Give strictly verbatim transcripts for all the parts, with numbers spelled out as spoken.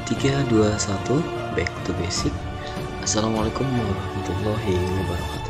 tiga, dua, satu, back to basic. Assalamualaikum warahmatullahi wabarakatuh.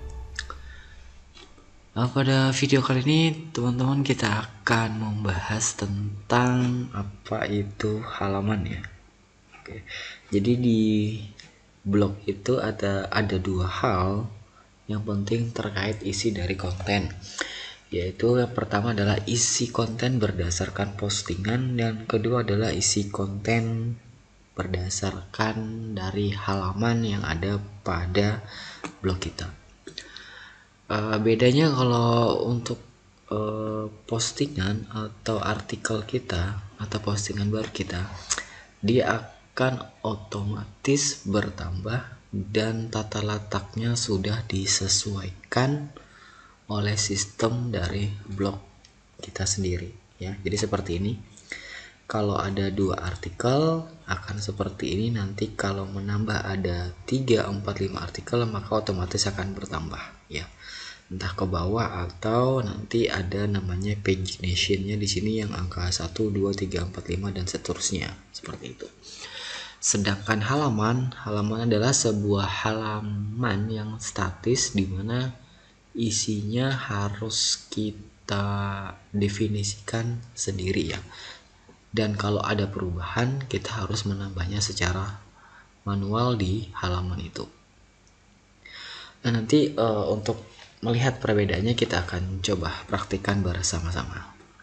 Nah, pada video kali ini teman-teman kita akan membahas tentang apa itu halaman ya. Oke. Jadi di blog itu ada ada dua hal yang penting terkait isi dari konten, yaitu yang pertama adalah isi konten berdasarkan postingan, dan kedua adalah isi konten berdasarkan dari halaman yang ada pada blog kita. Uh, bedanya kalau untuk uh, postingan atau artikel kita atau postingan baru kita, dia akan otomatis bertambah dan tata letaknya sudah disesuaikan oleh sistem dari blog kita sendiri ya. Jadi seperti ini. Kalau ada dua artikel akan seperti ini, nanti kalau menambah ada tiga, empat, lima artikel maka otomatis akan bertambah ya. Entah ke bawah atau nanti ada namanya pagination-nya di sini yang angka satu, dua, tiga, empat, lima dan seterusnya seperti itu. Sedangkan halaman, halaman adalah sebuah halaman yang statis di mana isinya harus kita definisikan sendiri ya. Dan kalau ada perubahan kita harus menambahnya secara manual di halaman itu. Nah, nanti uh, untuk melihat perbedaannya kita akan coba praktikkan bersama-sama.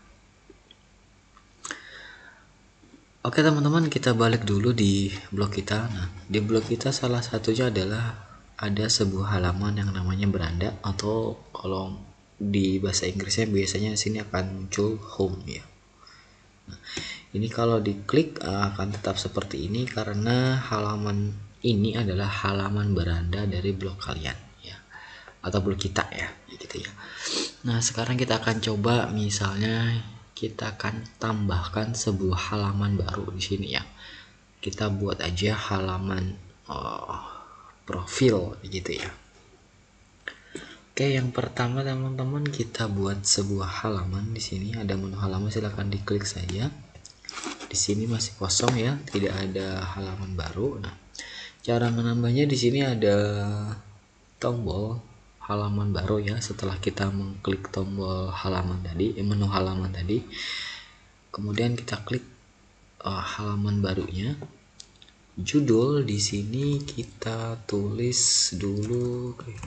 Oke teman-teman, kita balik dulu di blog kita. Nah, di blog kita salah satunya adalah ada sebuah halaman yang namanya beranda, atau kalau di bahasa Inggrisnya biasanya sini akan muncul home ya. Nah, ini kalau diklik akan tetap seperti ini karena halaman ini adalah halaman beranda dari blog kalian ya, atau blog kita ya, gitu ya. Nah, sekarang kita akan coba, misalnya kita akan tambahkan sebuah halaman baru di sini ya. Kita buat aja halaman oh, profil gitu ya. Oke, yang pertama teman-teman kita buat sebuah halaman. Di sini ada menu halaman, silahkan diklik saja. Di sini masih kosong ya, tidak ada halaman baru. Nah, cara menambahnya di sini ada tombol halaman baru ya. Setelah kita mengklik tombol halaman tadi, menu halaman tadi, kemudian kita klik uh, halaman barunya. Judul di sini kita tulis dulu okay.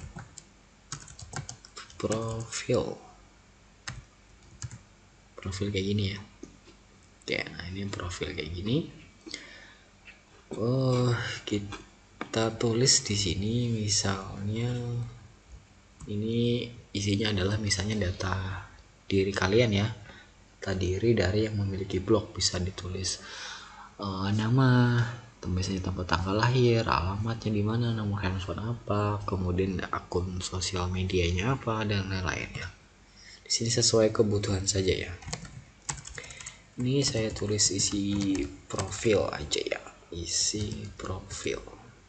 profil. Profil kayak gini ya. Oke, nah ini profil kayak gini. Oh, kita tulis di sini misalnya ini isinya adalah misalnya data diri kalian ya. Data diri dari yang memiliki blog, bisa ditulis uh, nama, misalnya tempat tanggal lahir, alamatnya di mana, nomor handphone apa, kemudian akun sosial medianya apa, dan lain-lain ya. Di sini sesuai kebutuhan saja ya. Ini saya tulis isi profil aja ya, isi profil.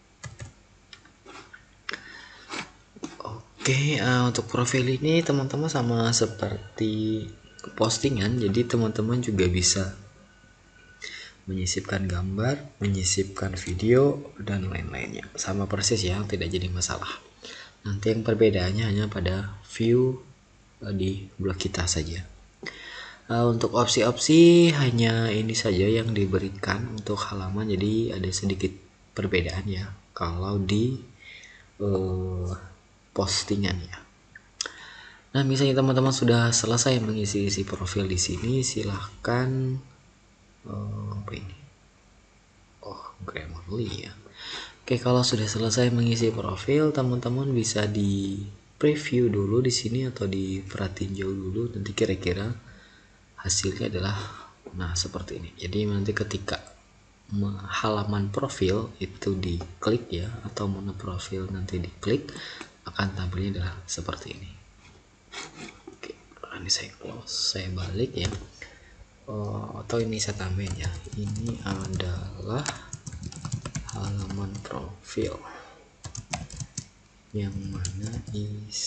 Oke, uh, untuk profil ini teman-teman sama seperti postingan, jadi teman-teman juga bisa menyisipkan gambar, menyisipkan video, dan lain-lainnya. Sama persis ya, tidak jadi masalah. Nanti yang perbedaannya hanya pada view uh, di blog kita saja. Uh, untuk opsi-opsi hanya ini saja yang diberikan untuk halaman, jadi ada sedikit perbedaan ya kalau di uh, postingan ya. Nah, misalnya teman-teman sudah selesai mengisi isi profil di sini, silahkan uh, apa ini? Oh, Grammarly ya. Oke, kalau sudah selesai mengisi profil, teman-teman bisa di preview dulu di sini atau diperhatiin jauh dulu, nanti kira-kira hasilnya adalah nah seperti ini. Jadi nanti ketika halaman profil itu diklik ya, atau menu profil nanti diklik, akan tampilnya adalah seperti ini. Oke, ini saya close, saya balik ya. Oh, atau ini saya tambahin ya, ini adalah halaman profil yang mana is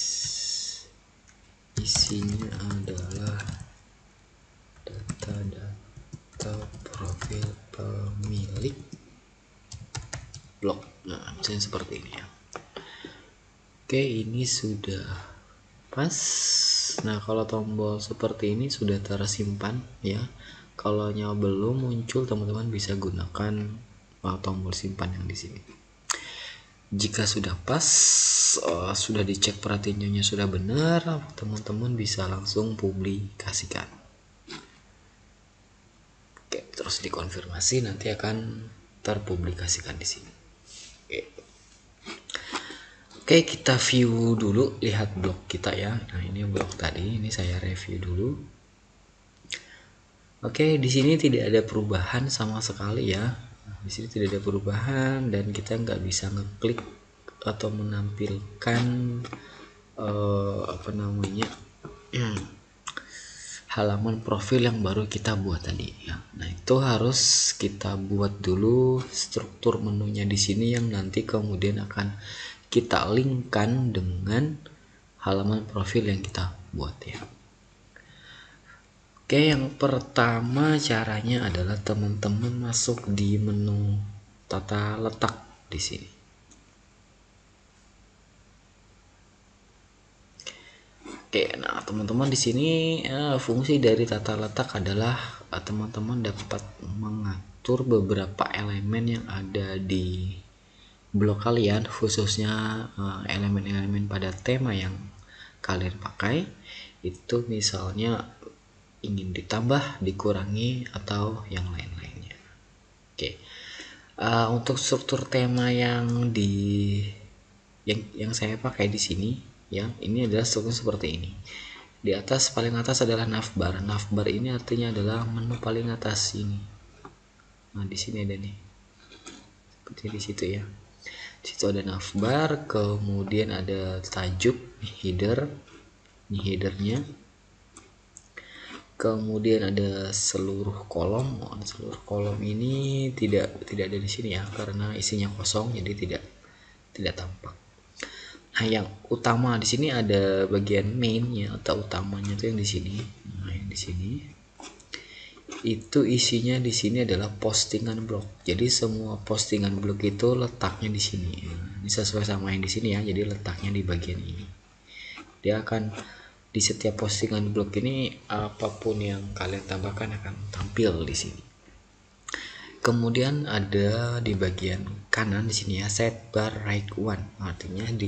isinya adalah data-data profil pemilik blok. Nah, misalnya seperti ini ya. Oke, ini sudah pas. Nah, kalau tombol seperti ini sudah tersimpan ya. Kalau nya belum muncul, teman-teman bisa gunakan uh, tombol simpan yang di sini. Jika sudah pas, uh, sudah dicek perhatiannya sudah benar, teman-teman bisa langsung publikasikan. Oke, terus dikonfirmasi, nanti akan terpublikasikan di sini. Oke. Oke, kita view dulu, lihat blog kita ya. Nah, ini blog tadi, ini saya review dulu. Oke, di sini tidak ada perubahan sama sekali ya. Di sini tidak ada perubahan dan kita nggak bisa ngeklik atau menampilkan uh, apa namanya halaman profil yang baru kita buat tadi ya. Nah, itu harus kita buat dulu struktur menunya di sini yang nanti kemudian akan kita linkkan dengan halaman profil yang kita buat ya. Oke, yang pertama caranya adalah teman-teman masuk di menu tata letak di sini. Oke, nah teman-teman di sini eh, fungsi dari tata letak adalah teman-teman eh, dapat mengatur beberapa elemen yang ada di blog kalian, khususnya elemen-elemen uh, pada tema yang kalian pakai. Itu misalnya ingin ditambah, dikurangi, atau yang lain-lainnya. Oke, uh, untuk struktur tema yang di yang yang saya pakai di sini ya, ini adalah struktur seperti ini. Di atas, paling atas adalah navbar. Navbar ini artinya adalah menu paling atas ini. Nah, di sini ada nih, seperti di situ ya. Di situ ada navbar, kemudian ada tajuk, header, ini headernya. Kemudian ada seluruh kolom. Oh, seluruh kolom ini tidak tidak ada di sini ya, karena isinya kosong, jadi tidak tidak tampak. Nah, yang utama di sini ada bagian main ya, atau utamanya itu yang di sini. Nah, yang di sini itu isinya di sini adalah postingan blog. Jadi semua postingan blog itu letaknya di sini. Ini sesuai sama yang di sini ya. Jadi letaknya di bagian ini. Dia akan di setiap postingan blog ini apapun yang kalian tambahkan akan tampil di sini. Kemudian ada di bagian kanan di sini ya, sidebar right one. Artinya di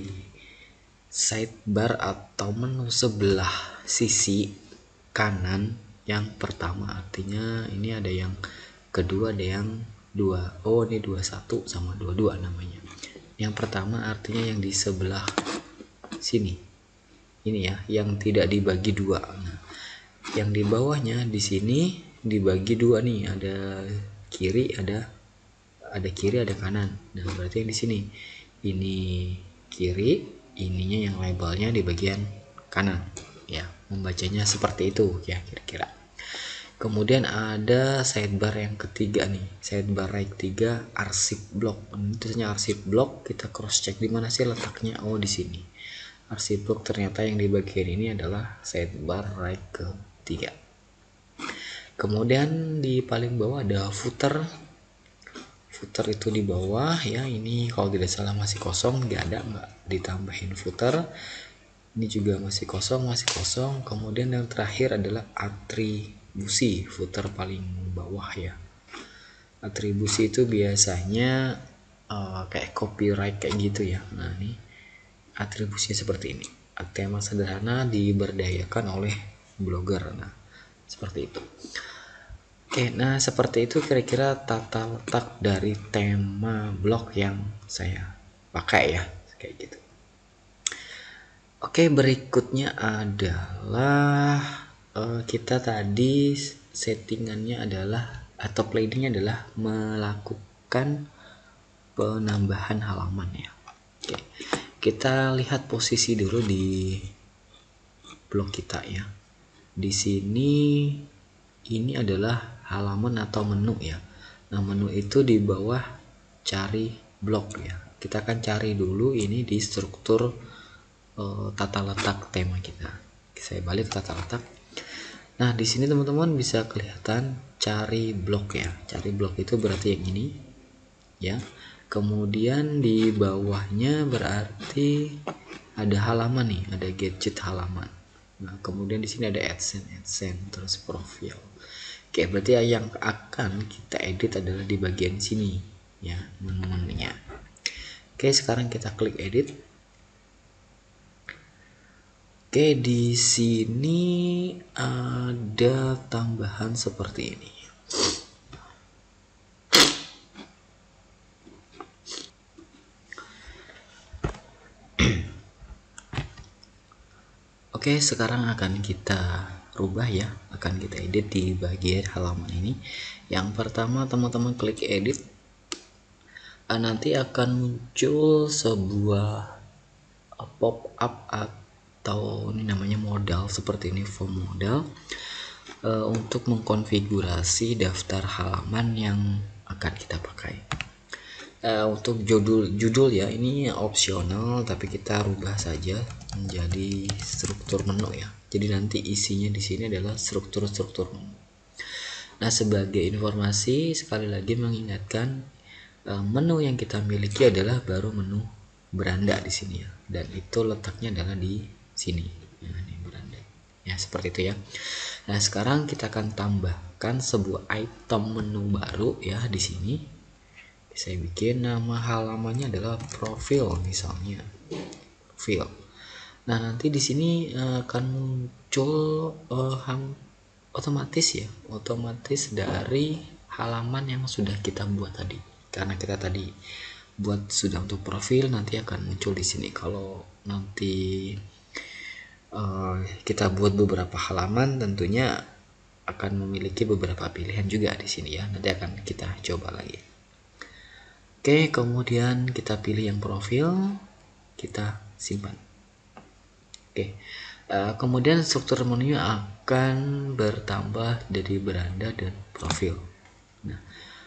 sidebar atau menu sebelah sisi kanan yang pertama, artinya ini ada yang kedua, ada yang dua. Oh, ini dua puluh satu sama dua puluh dua namanya. Yang pertama artinya yang di sebelah sini. Ini ya, yang tidak dibagi dua. Nah, yang di bawahnya di sini dibagi dua nih, ada kiri, ada ada kiri, ada kanan. Nah, berarti yang di sini ini kiri, ininya yang labelnya di bagian kanan ya. Membacanya seperti itu ya kira-kira. Kemudian ada sidebar yang ketiga nih, sidebar right tiga, arsip blog. Itu hanya arsip blog, kita cross check di mana sih letaknya. Oh, di sini. Arsip blog ternyata yang di bagian ini adalah sidebar right ketiga. Kemudian di paling bawah ada footer. Footer itu di bawah ya, ini kalau tidak salah masih kosong, nggak ada, nggak ditambahin footer. Ini juga masih kosong, masih kosong. Kemudian yang terakhir adalah atribusi, footer paling bawah ya. Atribusi itu biasanya uh, kayak copyright kayak gitu ya. Nah, ini atribusinya seperti ini. Tema sederhana diberdayakan oleh blogger. Nah, seperti itu. Oke, nah seperti itu kira-kira tata letak dari tema blog yang saya pakai ya, kayak gitu. Oke, berikutnya adalah uh, kita tadi settingannya adalah atau planningnya adalah melakukan penambahan halaman ya. Oke, kita lihat posisi dulu di blog kita ya. Di sini ini adalah halaman atau menu ya. Nah, menu itu di bawah cari blog ya. Kita akan cari dulu ini di struktur tata letak tema kita. Saya balik tata letak. Nah, di sini teman-teman bisa kelihatan cari blok ya. Cari blok itu berarti yang ini ya. Kemudian di bawahnya berarti ada halaman nih, ada gadget halaman. Nah, kemudian di sini ada AdSense, AdSense terus profil. Oke, berarti yang akan kita edit adalah di bagian sini ya, menu-menunya. Oke, sekarang kita klik edit. Oke, di sini ada tambahan seperti ini. Oke, sekarang akan kita rubah ya, akan kita edit di bagian halaman ini. Yang pertama teman-teman klik edit, nanti akan muncul sebuah pop up atau ini namanya modal seperti ini, form modal e, untuk mengkonfigurasi daftar halaman yang akan kita pakai. E, untuk judul judul ya ini opsional, tapi kita rubah saja menjadi struktur menu ya. Jadi nanti isinya di sini adalah struktur-struktur menu. Nah, sebagai informasi sekali lagi mengingatkan e, menu yang kita miliki adalah baru menu beranda di sini ya, dan itu letaknya adalah di sini ya, ini beranda ya, seperti itu ya. Nah, sekarang kita akan tambahkan sebuah item menu baru ya. Di sini saya bikin nama halamannya adalah profil misalnya, profil. Nah, nanti di sini uh, akan muncul uh, ham, otomatis ya, otomatis dari halaman yang sudah kita buat tadi. Karena kita tadi buat sudah untuk profil, nanti akan muncul di sini. Kalau nanti uh, kita buat beberapa halaman, tentunya akan memiliki beberapa pilihan juga di sini ya. Nanti akan kita coba lagi. Oke, kemudian kita pilih yang profil, kita simpan. Oke, uh, kemudian struktur menu akan bertambah dari beranda dan profil. Nah,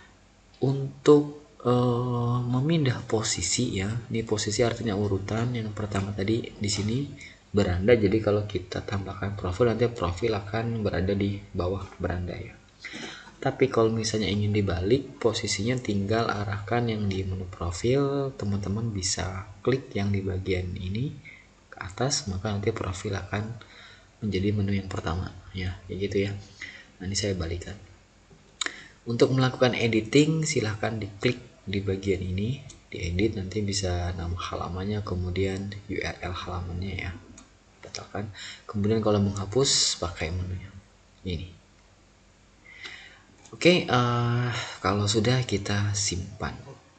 untuk uh, memindah posisi ya, ini posisi artinya urutan. Yang pertama tadi di sini beranda, jadi kalau kita tambahkan profil nanti profil akan berada di bawah beranda ya. Tapi kalau misalnya ingin dibalik posisinya, tinggal arahkan yang di menu profil, teman-teman bisa klik yang di bagian ini ke atas, maka nanti profil akan menjadi menu yang pertama ya, kayak gitu ya. Nah, ini saya balikan. Untuk melakukan editing silahkan diklik di bagian ini, diedit, nanti bisa nama halamannya, kemudian U R L halamannya ya, katakan. Kemudian kalau menghapus pakai menu ini. Oke, uh, kalau sudah kita simpan.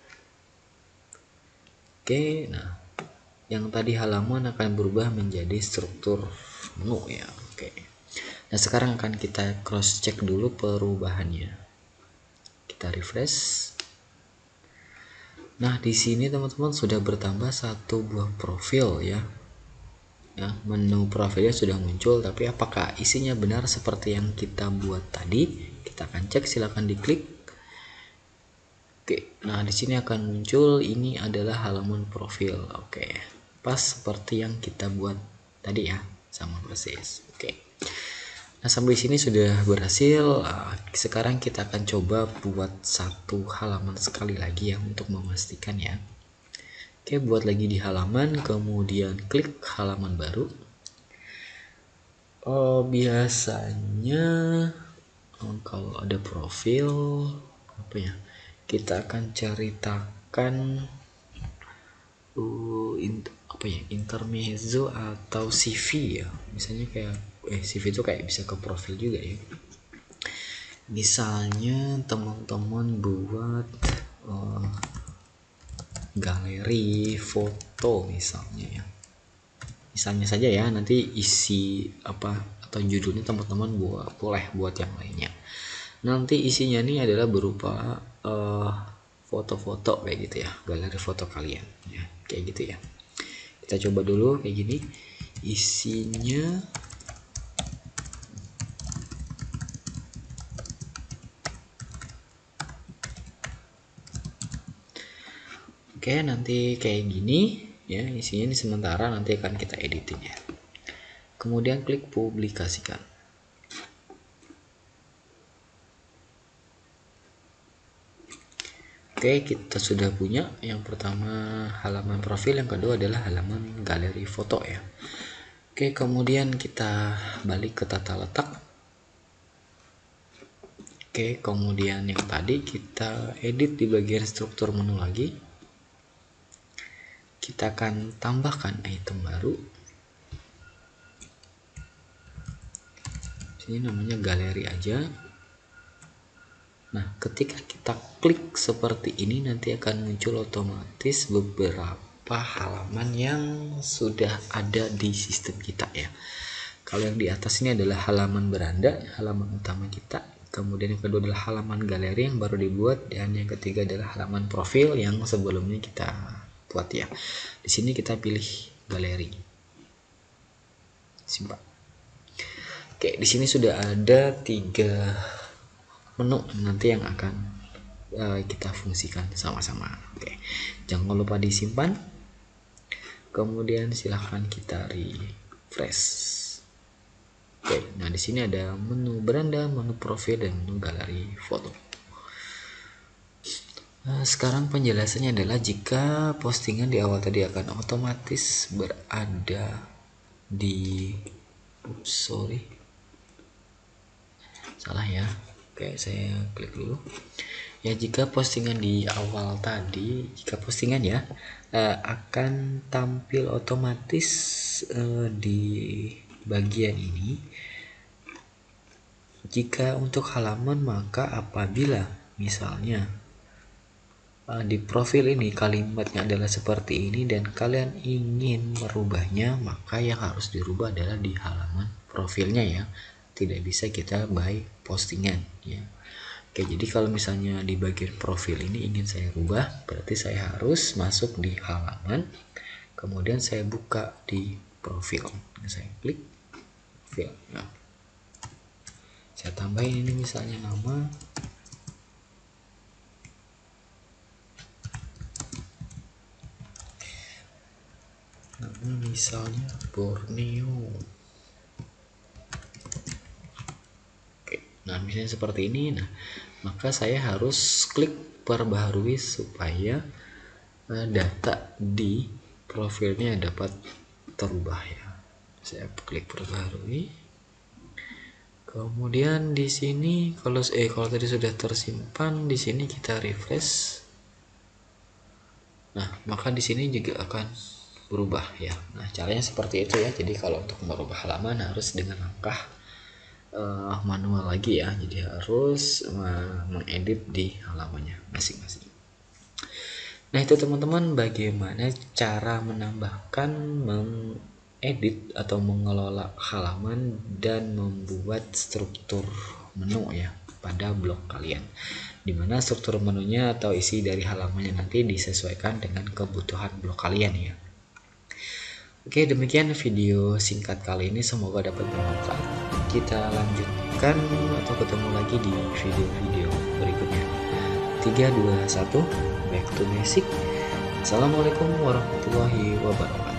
Oke, nah yang tadi halaman akan berubah menjadi struktur menu ya. Oke. Nah, sekarang akan kita cross check dulu perubahannya. Kita refresh. Nah, di sini teman-teman sudah bertambah satu buah profil ya. Ya, menu profilnya sudah muncul, tapi apakah isinya benar seperti yang kita buat tadi? Kita akan cek, silakan diklik. Oke, nah di sini akan muncul ini adalah halaman profil. Oke, pas seperti yang kita buat tadi ya, sama persis. Oke. Nah, sampai sini sudah berhasil. Sekarang kita akan coba buat satu halaman sekali lagi ya untuk memastikan ya. Oke, buat lagi di halaman, kemudian klik halaman baru. Oh, biasanya oh, kalau ada profil apa ya? Kita akan ceritakan uh, in, apa ya? Intermezzo atau C V ya. Misalnya kayak eh C V itu kayak bisa ke profil juga ya. Misalnya teman-teman buat uh, galeri foto misalnya ya, misalnya saja ya, nanti isi apa atau judulnya teman-teman buat boleh buat yang lainnya. Nanti isinya ini adalah berupa foto-foto uh, kayak gitu ya, galeri foto kalian ya, kayak gitu ya. Kita coba dulu kayak gini isinya. Oke, nanti kayak gini ya isinya ini, sementara nanti akan kita editing ya. Kemudian klik publikasikan. Oke, kita sudah punya yang pertama halaman profil, yang kedua adalah halaman galeri foto ya. Oke, kemudian kita balik ke tata letak. Oke, kemudian yang tadi kita edit di bagian struktur menu lagi. Kita akan tambahkan item baru. Sini namanya galeri aja. Nah, ketika kita klik seperti ini nanti akan muncul otomatis beberapa halaman yang sudah ada di sistem kita ya. Kalau yang di atas ini adalah halaman beranda, halaman utama kita. Kemudian yang kedua adalah halaman galeri yang baru dibuat, dan yang ketiga adalah halaman profil yang sebelumnya kita buat ya. Di sini kita pilih galeri. Simpan. Oke, di sini sudah ada tiga menu nanti yang akan uh, kita fungsikan sama-sama. Oke, jangan lupa disimpan. Kemudian silahkan kita refresh. Oke, nah di sini ada menu beranda, menu profil, dan menu galeri foto. Nah, sekarang penjelasannya adalah jika postingan di awal tadi akan otomatis berada di, oops, sorry, salah ya. Oke, saya klik dulu. Ya, jika postingan di awal tadi, jika postingan ya eh, akan tampil otomatis eh, di bagian ini. Jika untuk halaman, maka apabila misalnya eh, di profil ini kalimatnya adalah seperti ini dan kalian ingin merubahnya, maka yang harus dirubah adalah di halaman profilnya ya. Tidak bisa kita by postingan ya. Oke, jadi kalau misalnya di bagian profil ini ingin saya rubah, berarti saya harus masuk di halaman, kemudian saya buka di profil. Nah, saya klik profil. Nah, saya tambahin ini misalnya nama. Nama misalnya Borneo. Nah, misalnya seperti ini. Nah, maka saya harus klik perbaharui supaya uh, data di profilnya dapat terubah ya. Saya klik perbaharui. Kemudian di sini kalau eh kalau tadi sudah tersimpan, di sini kita refresh. Nah, maka di sini juga akan berubah ya. Nah, caranya seperti itu ya. Jadi kalau untuk merubah halaman harus dengan langkah Uh, manual lagi ya, jadi harus uh, mengedit di halamannya masing-masing. Nah, itu teman-teman bagaimana cara menambahkan, mengedit atau mengelola halaman dan membuat struktur menu ya pada blog kalian, dimana struktur menunya atau isi dari halamannya nanti disesuaikan dengan kebutuhan blog kalian ya. Oke, demikian video singkat kali ini, semoga dapat bermanfaat. Kita lanjutkan atau ketemu lagi di video-video berikutnya. Tiga, dua, satu, back to basic. Assalamualaikum warahmatullahi wabarakatuh.